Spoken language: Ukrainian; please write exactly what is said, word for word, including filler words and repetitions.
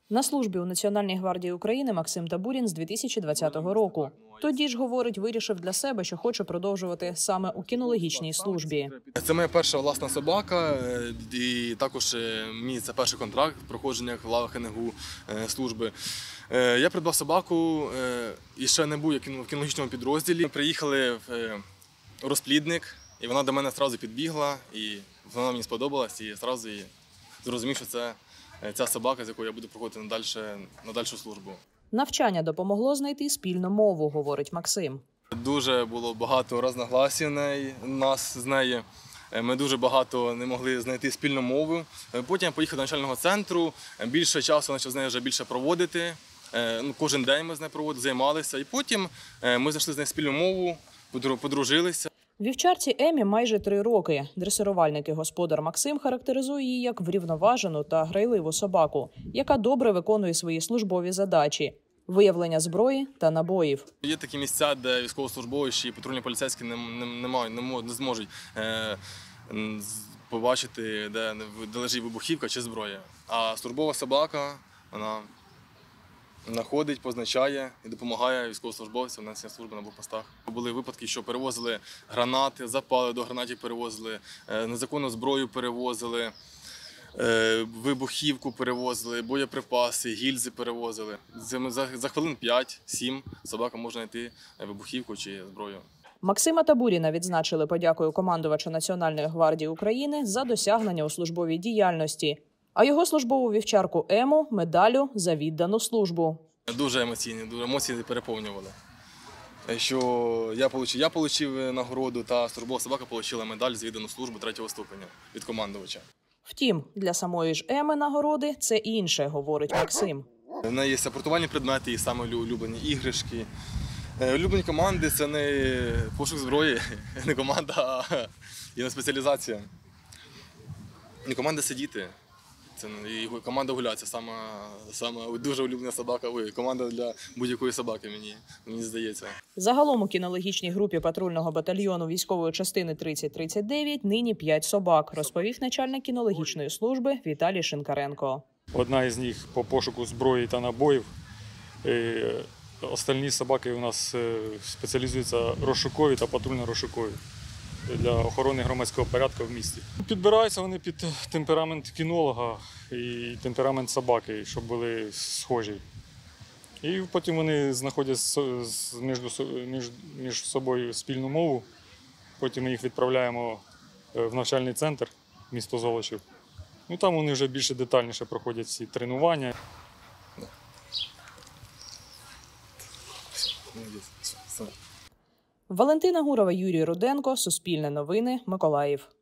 На службі у Національній гвардії України Максим Табурін з дві тисячі двадцятого року. Тоді ж, говорить, вирішив для себе, що хоче продовжувати саме у кінологічній службі. Це моя перша власна собака, і також мій це перший контракт в проходженнях в лавах ен ге у служби. Я придбав собаку і ще не був в кінологічному підрозділі. Ми приїхали в розплідник, і вона до мене одразу підбігла, і вона мені сподобалась, і я одразу зрозумів, що це ця собака, з якою я буду проходити на, дальше, на дальшу службу. Навчання допомогло знайти спільну мову, говорить Максим. Дуже було багато розногласів нас з нею. Ми дуже багато не могли знайти спільну мову. Потім я поїхав до навчального центру, більше часу почав з нею вже більше проводити. Кожен день ми з нею проводили, займалися. І потім ми знайшли з нею спільну мову, подружилися. Вівчарці Емі майже три роки. Дресирувальник і господар Максим характеризує її як врівноважену та грайливу собаку, яка добре виконує свої службові задачі – виявлення зброї та набоїв. Є такі місця, де військовослужбовці і патрульні поліцейські не, не, не, мають, не, не зможуть е, побачити, де, де лежить вибухівка чи зброя. А службова собака, вона знаходить, позначає і допомагає військовослужбовцям на несення служби на блокпостах. Були випадки, що перевозили гранати, запали до гранатів перевозили, незаконну зброю перевозили, вибухівку перевозили, боєприпаси, гільзи перевозили. За хвилин п'ять-сім собака може знайти вибухівку чи зброю. Максима Табуріна відзначили подякою командувача Національної гвардії України за досягнення у службовій діяльності, а його службову вівчарку Ему – медаллю за віддану службу. Дуже емоційні, дуже емоції переповнювали. Що я отримав, я отримав нагороду, та службова собака отримала медаль за віддану службу третього ступеня від командувача. Втім, для самої ж Еми нагороди це інше, говорить Максим. В неї є сапортувальні предмети, і саме улюблені іграшки. Улюблені команди – це не пошук зброї, не команда, а є спеціалізація. Не команда сидіти. Це його команда гуляти, це сама, сама дуже улюблена собака, ой, команда для будь-якої собаки, мені, мені здається. Загалом у кінологічній групі патрульного батальйону військової частини тридцять тридцять дев'ять нині п'ять собак, розповів начальник кінологічної служби Віталій Шинкаренко. Одна із них по пошуку зброї та набоїв. Остальні собаки у нас спеціалізуються розшукові та патрульно-розшукові для охорони громадського порядку в місті. Підбираються вони під темперамент кінолога і темперамент собаки, щоб були схожі. І потім вони знаходять між, між, між собою спільну мову. Потім ми їх відправляємо в навчальний центр місто Золочів. Ну, там вони вже більше детальніше проходять ці тренування. Валентина Гурова, Юрій Руденко, Суспільне новини, Миколаїв.